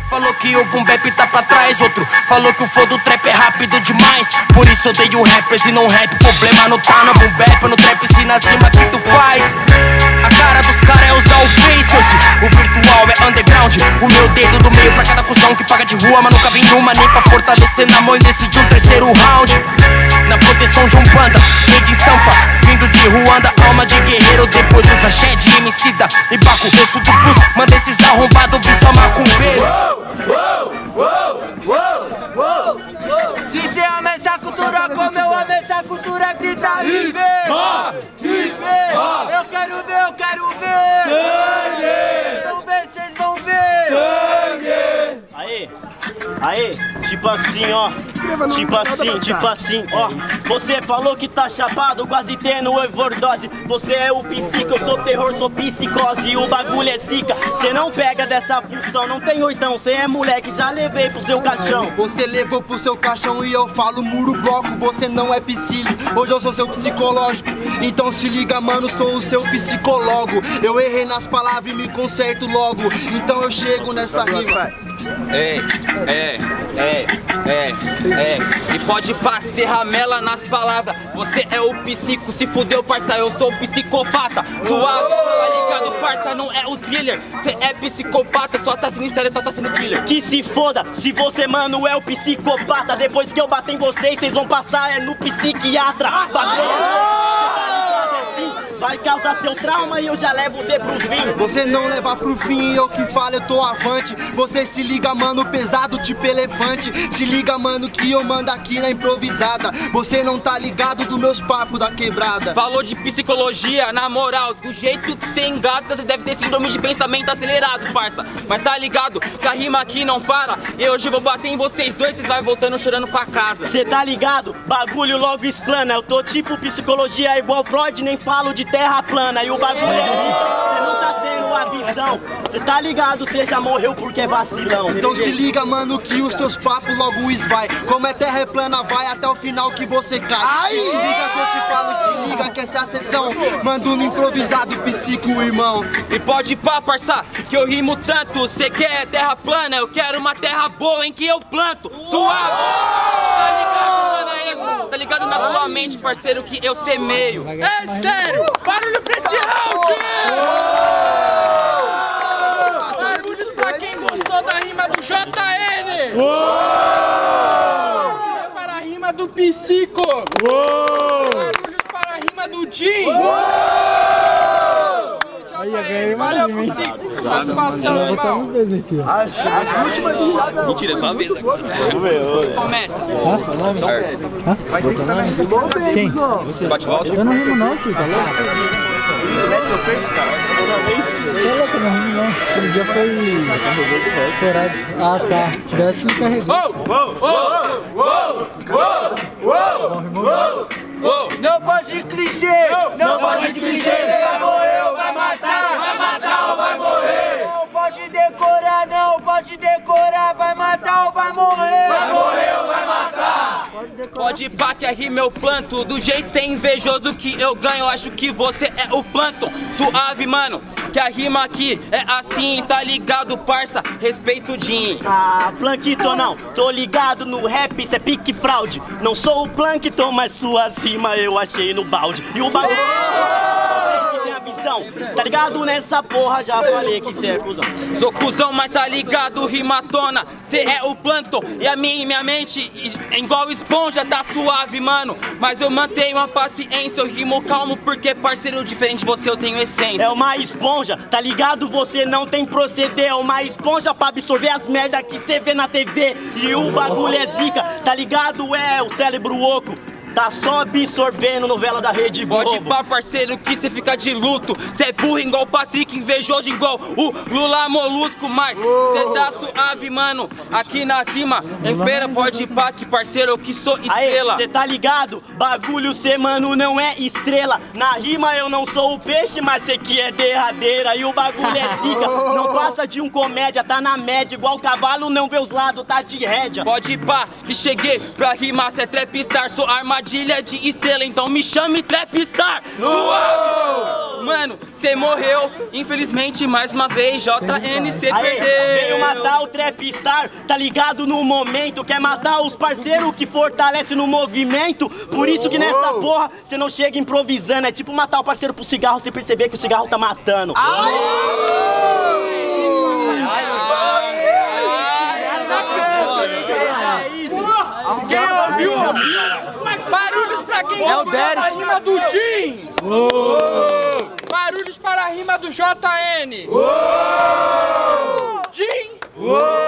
falou que o boom bap tá pra trás. Outro falou que o flow do trap é rápido demais. Por isso odeio rappers e não rap. Problema não tá no boom bap, no trap ensina acima que tu faz. A cara dos caras é usar o face hoje. O virtual é underground. O meu dedo do meio pra cada cuzão que paga de rua, mas nunca vem numa nem pra fortalecer na mão e decidir um terceiro round. Na proteção de um panda, rei de Sampa, vindo de Ruanda, alma de guerreiro. Depois dos axé de Emicida e Baco, eu sou do Plus, manda esses arrombados vir só macumbeiro. Se cê ama essa cultura como eu amo essa cultura, grita viver! Viver! Eu quero ver, eu quero ver! Sangue! Vão ver, vocês vão ver! Sangue! Aê, tipo assim, ó. Tipo assim, ó. Você falou que tá chapado, quase tendo overdose. Você é o psico, eu sou terror, sou psicose. O bagulho é zica, cê não pega dessa função. Não tem oitão, cê é moleque, já levei pro seu caixão. Você levou pro seu caixão e eu falo muro bloco. Você não é psílio, hoje eu sou seu psicológico. Então se liga, mano, sou o seu psicólogo. Eu errei nas palavras e me conserto logo. Então eu chego nessa rima. E pode ser ramela nas palavras. Você é o psico, se fudeu, parça, eu sou o psicopata. Suave, tá ligado, parça, não é o thriller. Você é psicopata, sou assassino em série, sou assassino killer. Que se foda, se você, mano, é o psicopata. Depois que eu bater em vocês, vocês vão passar no psiquiatra. Vai causar seu trauma e eu já levo você pros fins. Você não leva pro fim, eu que falo, eu tô avante. Você se liga, mano, pesado tipo elefante. Se liga, mano, que eu mando aqui na improvisada. Você não tá ligado dos meus papos da quebrada. Falou de psicologia, na moral, do jeito que cê engasga, cê deve ter síndrome de pensamento acelerado, parça. Mas tá ligado, que a rima aqui não para. E hoje eu vou bater em vocês dois, vocês vai voltando chorando pra casa. Cê tá ligado? Bagulho logo explana. Eu tô tipo psicologia igual Freud, nem falo de terra plana. E o bagulho é assim, cê não tá tendo a visão. Cê tá ligado, cê já morreu porque é vacilão. Então se liga, mano, que os seus papos logo esvai. Como é terra plana, vai até o final que você cai. Se liga que eu te falo, se liga que essa é a sessão. Mando no improvisado psico, irmão. E pode pá, parça, que eu rimo tanto. Cê quer terra plana, eu quero uma terra boa em que eu planto. Suave! Tá ligado, mano? Tá ligado na sua mente, parceiro, que eu semeio. É sério! Barulho pra esse round! Barulhos pra quem gostou da rima do JN! Barulhos para a rima do Psico! Barulhos para a rima do Jim! Valeu, Psico! Satisfação, irmão! As últimas Mentira, é só uma vez agora. Começa! Quem? Você bate volta? Eu não rimo não, tio, tá louco? Você é louco, eu não rimo não. Aquele dia foi estourado. Ah, tá. Desce e carregou. Não pode clichê! Não pode clichê! Você vai morrer ou vai matar ou vai morrer! Não pode decorar, não pode decorar! Vai matar ou vai morrer! Vai morrer ou vai matar! Pode pá que a rima eu planto. Do jeito sem invejoso que eu ganho, acho que você é o plâncton. Suave, mano, que a rima aqui é assim, tá ligado, parça? Respeito o Jim. Ah, Plankton não, tô ligado no rap, cê é pique fraude. Não sou o Plankton, mas suas rimas eu achei no balde. E o bagulho que tem a visão, tá ligado nessa porra, já falei que cê é cuzão. Sou cuzão, mas tá ligado, rimatona. Cê é o plâncton e a minha mente é igual esponja, tá suave, mano. Mas eu mantenho a paciência, eu rimo calmo porque, parceiro, diferente de você eu tenho essência. É uma esponja, tá ligado? Você não tem proceder. É uma esponja pra absorver as merda que cê vê na TV. E o bagulho é zica, tá ligado? É o cérebro oco. Tá só absorvendo novela da Rede Globo. Pode pá, parceiro, que cê fica de luto. Cê é burro igual o Patrick, invejoso igual o Lula Molusco. Mas cê tá suave, mano. Aqui na rima, impera, pode pá, que parceiro, eu que sou estrela. Cê tá ligado? Bagulho cê, mano, não é estrela. Na rima eu não sou o peixe, mas cê que é derradeira. E o bagulho é zica, não passa de um comédia. Tá na média, igual o cavalo, não vê os lados, tá de rédea. Pode pá, que cheguei pra rimar, cê é trapstar, sou armadilha. armadilha de estrela, então me chame Trapstar. Mano, cê morreu, infelizmente, mais uma vez, JN, cê perdeu. Veio matar o Trapstar, tá ligado no momento. Quer matar os parceiros que fortalece no movimento. Por isso que nessa porra, cê não chega improvisando. É tipo matar o parceiro pro cigarro, sem perceber que o cigarro tá matando. Quem ouviu? Barulhos pra quem ouviu a rima do Jim! Barulhos para a rima do JN! Jim!